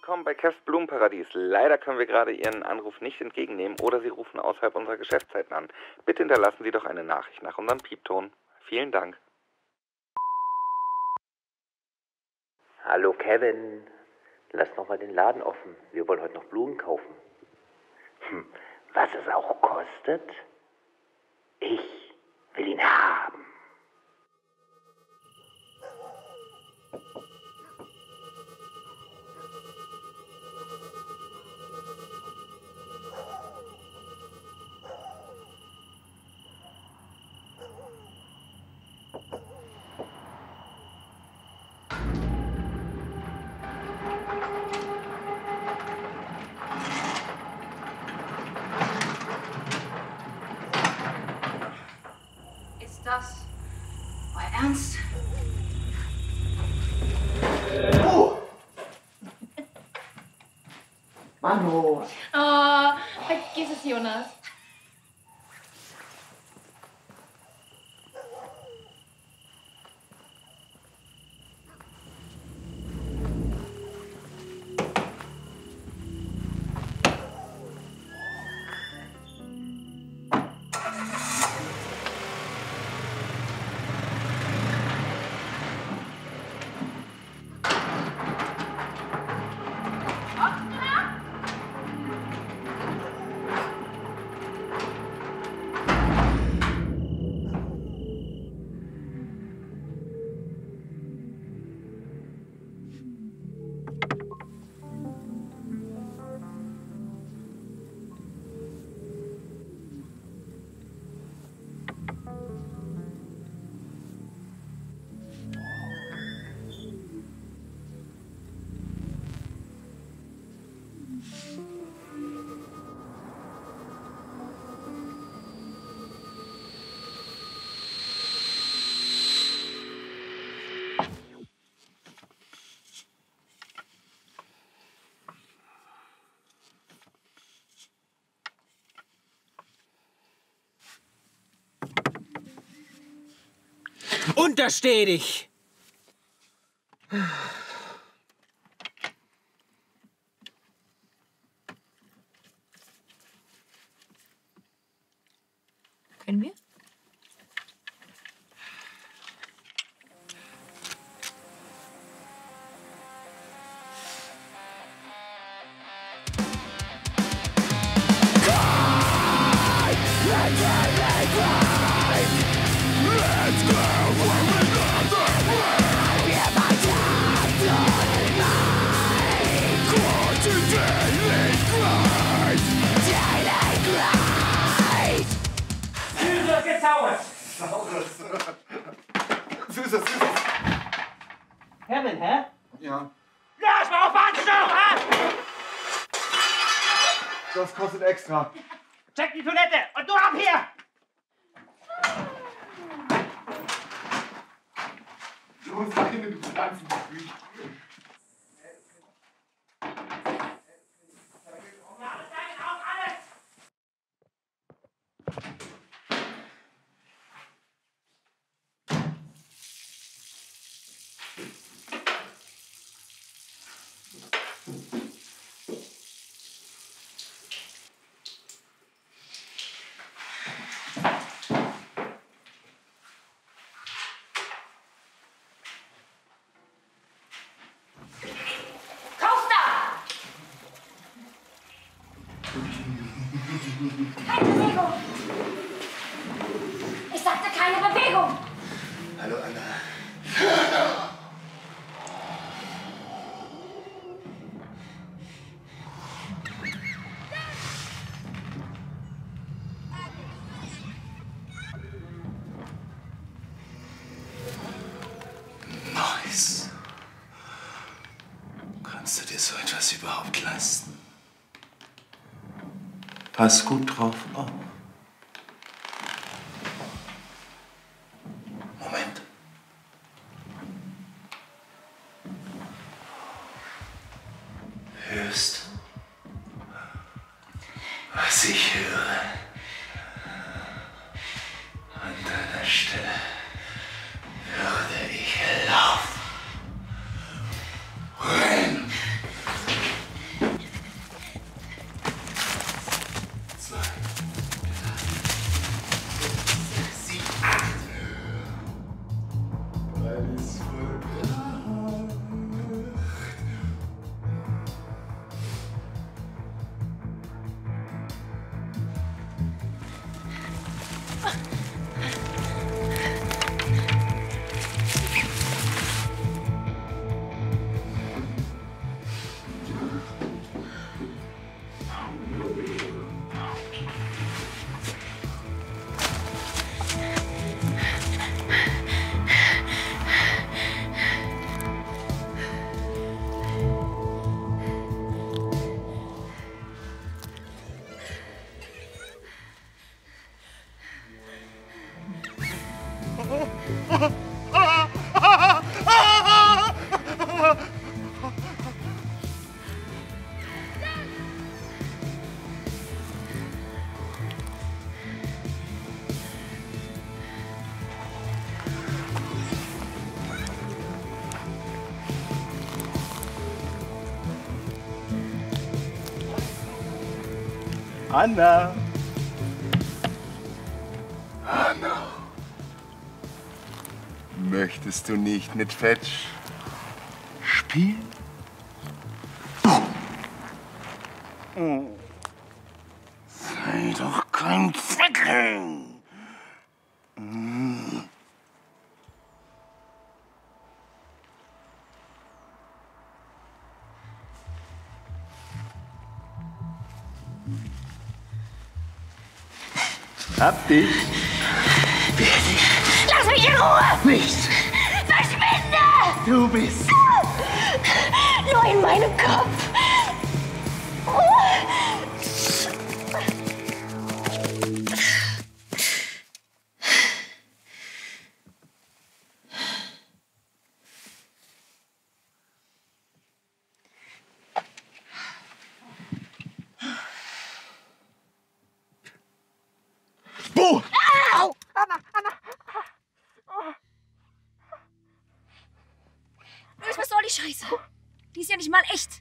willkommen bei Kevs Blumenparadies. Leider können wir gerade Ihren Anruf nicht entgegennehmen oder Sie rufen außerhalb unserer Geschäftszeiten an. Bitte hinterlassen Sie doch eine Nachricht nach unserem Piepton. Vielen Dank. Hallo Kevin, lass noch mal den Laden offen. Wir wollen heute noch Blumen kaufen. Was es auch kostet, ich will ihn haben. Ist das euer Ernst? Oh! Mano! Oh, vergiss es, Jonas. Untersteh dich! Können wir? Süßes. Kevin, hä? Ja. Lass mal auf Anschau, hä? Das kostet extra. Check die Toilette und du ab hier! Du musst rein in die Pflanzengefühl. Keine Bewegung! Ich sagte keine Bewegung! Hallo Anna. Nice. Kannst du dir so etwas überhaupt leisten? Pass gut drauf auf. Moment. Hörst du, was ich höre? An deiner Stelle würde ich laufen. Renn! Anna! Anna! Möchtest du nicht mit Fetch spielen? Sei doch kein Fickling! Hab dich! Lass mich in Ruhe! Nicht! Verschwinde! Du bist! Nur in meinem Kopf. Bo! Au! Was soll die Scheiße? Die ist ja nicht mal echt.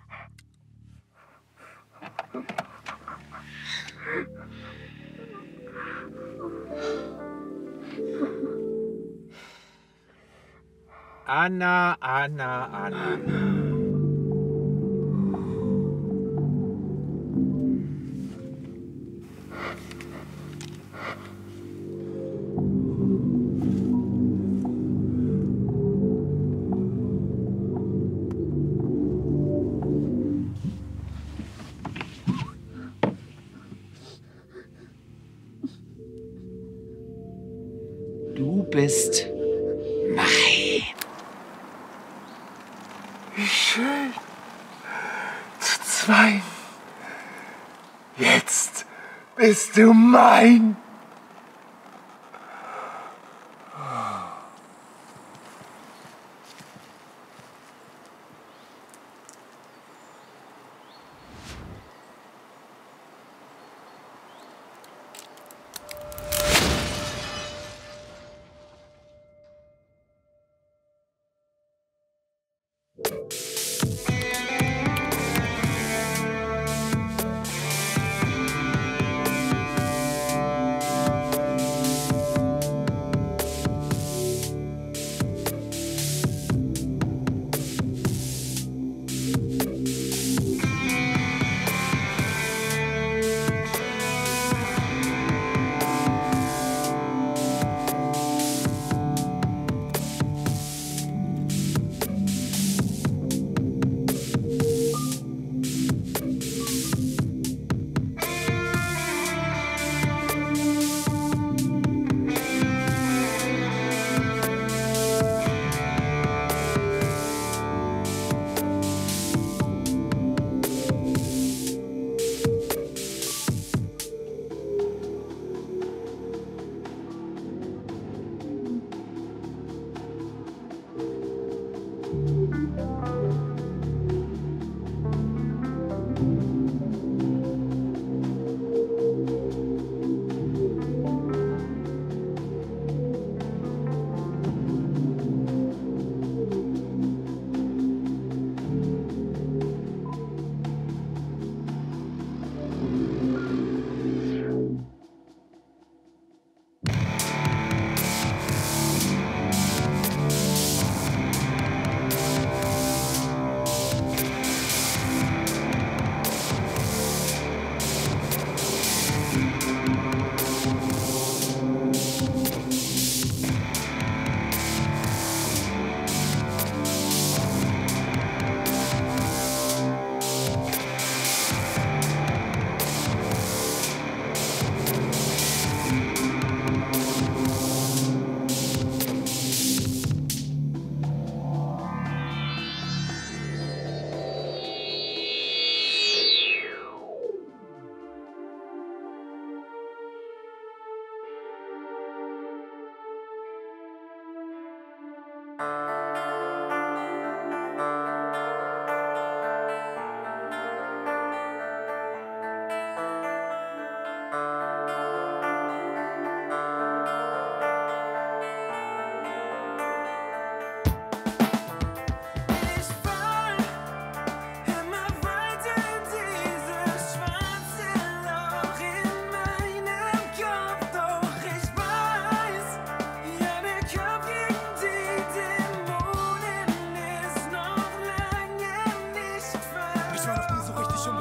Anna, Anna, Anna. Du bist mein. Wie schön. Zu zweit. Jetzt bist du mein.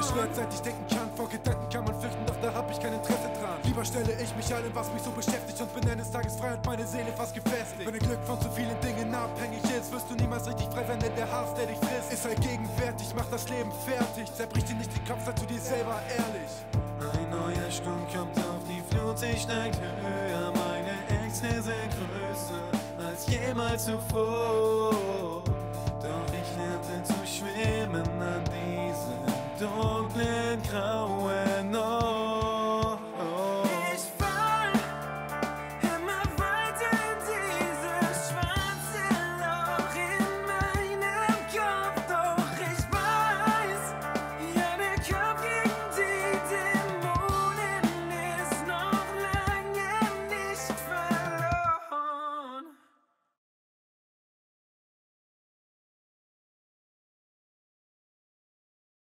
beschwert, seit ich denken kann. Vor Gedanken kann man flüchten, doch da hab ich kein Interesse dran. Lieber stelle ich mich allem, was mich so beschäftigt, und bin eines Tages frei und meine Seele fast gefestigt. Wenn dein Glück von zu vielen Dingen abhängig ist, wirst du niemals richtig frei sein, denn der Hass, der dich frisst, ist allgegenwärtig, macht das Leben fertig. Zerbricht dir nicht den Kopf, sei zu dir selber ehrlich. Ein neuer Sturm kommt auf die Flut, sie steigt höher. Meine Ängste sind größer als jemals zuvor.